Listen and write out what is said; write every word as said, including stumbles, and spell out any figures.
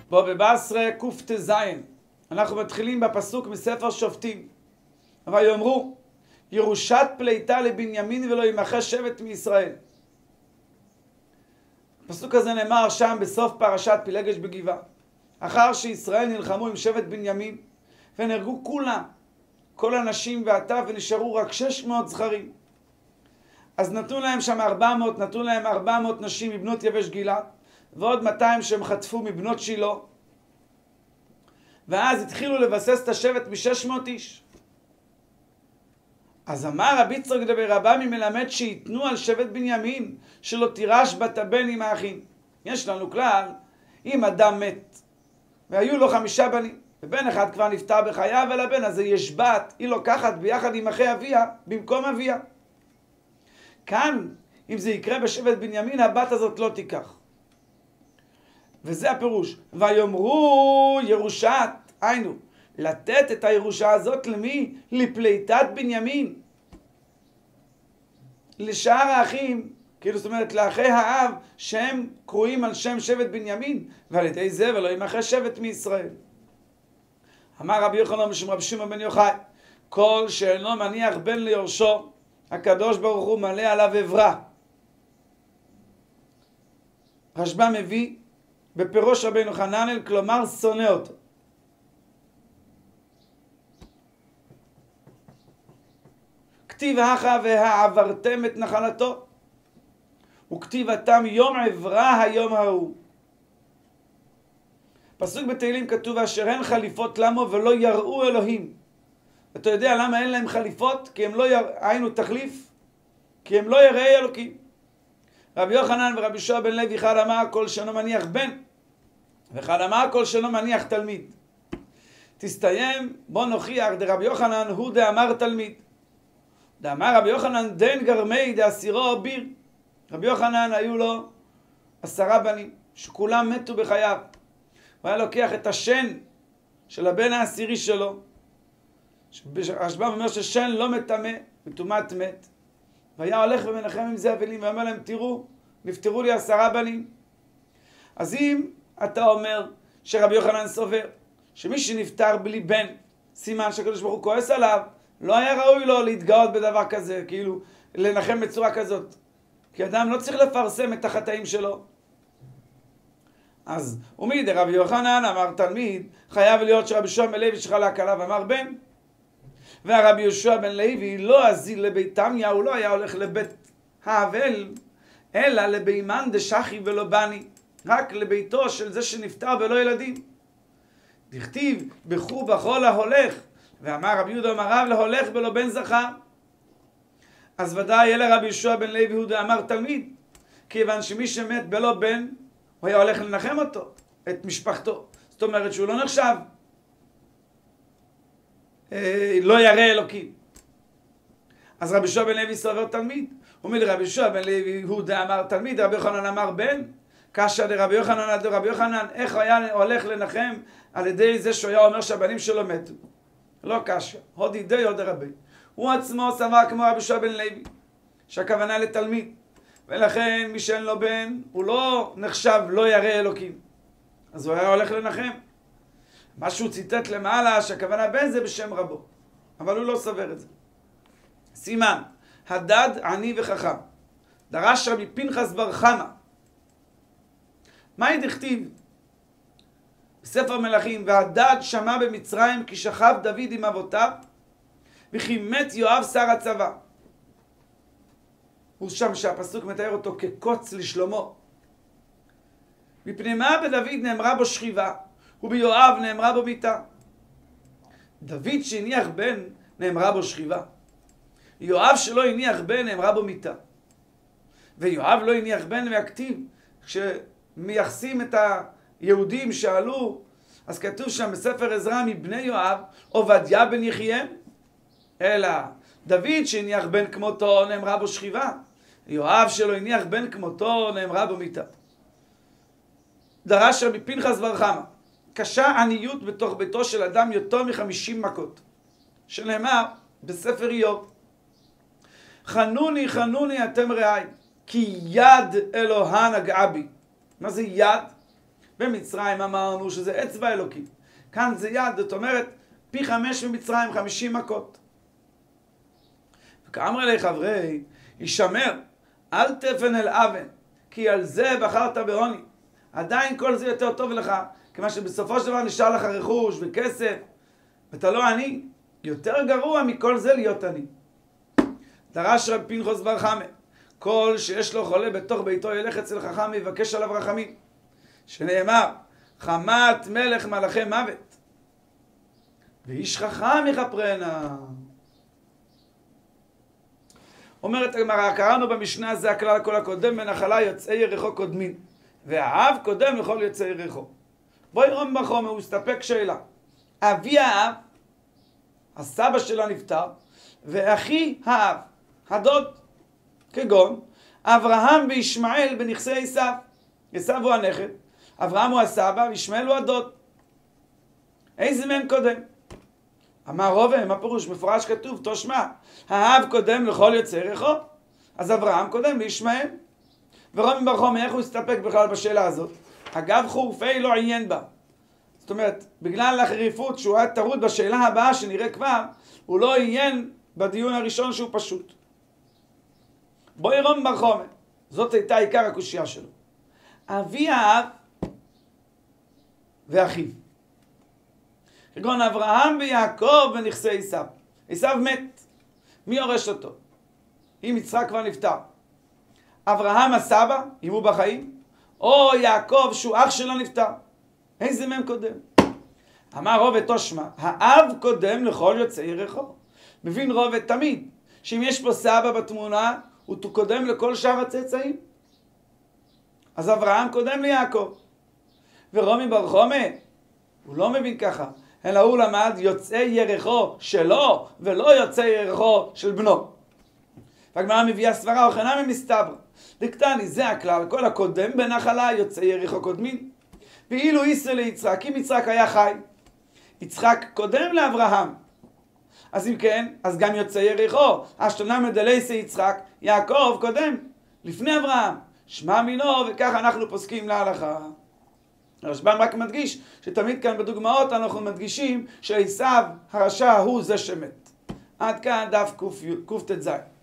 בו בבשרה קט"ז, אנחנו מתחילים בפסוק מספר שופטים. ויאמרו, ירושת פליטה לבנימין ולא ימחה שבט מישראל. הפסוק הזה נאמר שם בסוף פרשת פילגש בגבעה. אחר שישראל נלחמו עם שבט בנימין ונהרגו כולם, כל הנשים והטף, ונשארו רק שש מאות זכרים. אז נתנו להם שם ארבע מאות, נתנו להם ארבע מאות נשים מבנות יבש גלעד, ועוד מאתיים שהם חטפו מבנות שילה. ואז התחילו לבסס את השבט מ-שש מאות איש. אז אמר רבי יצחק דבר רבמי מלמד שיתנו על שבט בנימין, שלא תירש בת הבן עם האחים. יש לנו כלל, אם אדם מת, והיו לו חמישה בנים, ובן אחד כבר נפטר בחייו, ולבן הזה יש בת, היא לוקחת ביחד עם אחי אביה, במקום אביה. כאן, אם זה יקרה בשבט בנימין, הבת הזאת לא תיקח. וזה הפירוש. ויאמרו ירושת, היינו, לתת את הירושה הזאת למי? לפליטת בנימין. לשאר האחים, כאילו זאת אומרת לאחי האב, שהם קרואים על שם שבט בנימין, ועל ידי זה ולא ימחה שבט מישראל. אמר רבי יוחנן בשם רבי שמעון בן יוחאי, כל שאינו מניח בן ליורשו, הקדוש ברוך הוא מלא עליו עברה. רשב"ם מביא בפירוש רבינו חננאל, כלומר שונא אותו. כתיב הכה והעברתם את נחלתו, וכתיבתם יום עברה היום ההוא. פסוק בתהילים כתוב, אשר הן חליפות למו ולא יראו אלוהים. אתה יודע למה אין להם חליפות? כי הם לא יר... היינו תחליף, כי הם לא יראי אלוקים. רבי יוחנן ורבי יהושע בן לוי, אחד אמר כל שאינו מניח בן, ואחד אמר כל שאינו מניח תלמיד. תסתיים, בוא נוכיח, דרבי יוחנן הוא דאמר תלמיד. דאמר רבי יוחנן דן גרמי דאסירו ביר. רבי יוחנן היו לו עשרה בנים, שכולם מתו בחייו. הוא היה לוקח את השן של הבן העשירי שלו. רשב"ם אומר ששן לא מטמא, מטומאת מת. והיה הולך ומנחם עם זה אבלים, ואומר להם, תראו, נפטרו לי עשרה בנים. אז אם אתה אומר שרבי יוחנן סובר, שמי שנפטר בלי בן, סימן שהקדוש ברוך הוא כועס עליו, לא היה ראוי לו להתגאות בדבר כזה, כאילו לנחם בצורה כזאת. כי אדם לא צריך לפרסם את החטאים שלו. אז ומי דרבי יוחנן אמר תלמיד, חייב להיות שרבי יהושע בן לוי שחלק עליו אמר בן. והרבי יהושע בן לוי לא הזיל לבית תמיה, הוא לא היה הולך לבית האבל, אלא לבימן דשחי ולא בני, רק לביתו של זה שנפטר ולא ילדים. דכתיב בכו בכל ההולך, ואמר רבי יהודה אמר רב להולך ולא בן זכר. אז ודאי אלה רבי יהושע בן לוי הוא דאמר תלמיד, כיוון שמי שמת בלא בן, הוא היה הולך לנחם אותו, את משפחתו. זאת אומרת שהוא לא נחשב אה, לא ירא אלוקים. אז רבי יהושע בן לוי סובר תלמיד. הוא אומר לרבי יהושע בן לוי הוא דאמר תלמיד, רבי יוחנן אמר בן. קשה דרבי יוחנן עד רבי יוחנן, איך הוא היה הולך לנחם על ידי זה שהוא היה אומר שהבנים שלו מתו? לא קשה, הודי די הודי רבי. הוא עצמו סבר כמו רבי יהושע בן לוי, שהכוונה לתלמיד. ולכן מי שאין לו בן, הוא לא נחשב לא ירא אלוקים. אז הוא היה הולך לנחם. מה שהוא ציטט למעלה, שהכוונה בן זה בשם רבו. אבל הוא לא סבר את זה. סימן, הדד עני וחכם. דרש רבי פנחס בר חמא. מהי דכתיב? בספר מלכים, והדד שמע במצרים כי שכב דוד עם אבותיו, וכי מת יואב שר הצבא. הוא שם שהפסוק מתאר אותו כקוץ לשלמה. מפני מה בדוד נאמרה בו שכיבה, וביואב נאמרה בו מיתה. דוד שהניח בן נאמרה בו שכיבה. יואב שלא הניח בן נאמרה בו מיתה. ויואב לא הניח בן והכתיב, כשמייחסים את היהודים שעלו, אז כתוב שם בספר עזרא מבני יואב, עובדיה בן יחיאל. אלא דוד שהניח בן כמותו נאמרה בו שכיבה. יואב שלא הניח בן כמותו נאמרה בו מיתה. דרש רבי פנחס בר חמא, קשה עניות בתוך ביתו של אדם יותר מחמישים מכות, שנאמר בספר איוב, חנוני חנוני אתם רעי, כי יד אלוהה נגעה בי. מה זה יד? במצרים אמרנו שזה אצבע אלוקי. כאן זה יד, זאת אומרת, פי חמש במצרים, חמישים מכות. וכאמר אלי חברי, ישמר, אל תפן אל אבן, כי על זה בחרת בעוני. עדיין כל זה יותר טוב לך, כיוון שבסופו של דבר נשאר לך רכוש וכסף, ואתה לא עני. יותר גרוע מכל זה להיות עני. דרש רב פנחס בר חמא, כל שיש לו חולה בתוך ביתו ילך אצל חכם ויבקש עליו רחמים. שנאמר, חמת מלך מלאכי מוות, ואיש חכם יכפרנה. אומרת הגמרא, קראנו במשנה זה הכלל הכל הקודם, בנחלה יוצאי יריחו קודמין, והאב קודם לכל יוצאי יריחו. בואי רום בחומר, הוא הסתפק שאלה. אבי האב, הסבא שלה נפטר, ואחי האב, הדוד, כגון אברהם וישמעאל בנכסי עשיו. עשיו הוא הנכד, אברהם הוא הסבא, וישמעאל הוא הדוד. איזה מהם קודם? אמר רובה, מה פירוש? מפורש כתוב, תושמע, האב קודם לכל יוצאי יריחו, אז אברהם קודם לישמעאל. ורומי בר חומר, איך הוא הסתפק בכלל בשאלה הזאת? אגב חורפי לא עיין בה. זאת אומרת, בגלל החריפות שהוא היה טרוד בשאלה הבאה שנראה כבר, הוא לא עיין בדיון הראשון שהוא פשוט. בואי רומי בר חומר, זאת הייתה עיקר הקושייה שלו. אבי האב ואחיו. כגון אברהם ויעקב בנכסי עשיו. עשיו מת. מי יורש אותו? אם יצחק כבר נפטר. אברהם הסבא, אם הוא בחיים, או יעקב שהוא אח שלו נפטר. איזה מהם קודם? אמר רובה תושמע, האב קודם לכל יוצאי יריחו. מבין רובה תמיד, שאם יש פה סבא בתמונה, הוא קודם לכל שאר הצאצאים. אז אברהם קודם ליעקב. ורומי בר חומא, הוא לא מבין ככה, אלא הוא למד יוצאי יריחו שלו, ולא יוצאי יריחו של בנו. והגמרא מביאה סברה, וכנה ממסתברא. דקטני, זה הכלל, כל הקודם בנחלה יוצאי יריחו קודמין. ואילו איסר ליצחק, אם יצחק היה חי, יצחק קודם לאברהם. אז אם כן, אז גם יוצאי יריחו, אשתונה מדלייסי יצחק, יעקב קודם, לפני אברהם. שמע מינו, וכך אנחנו פוסקים להלכה. הרשב"ם רק מדגיש שתמיד כאן בדוגמאות אנחנו מדגישים שעשיו הרשע הוא זה שמת. עד כאן דף קט"ז.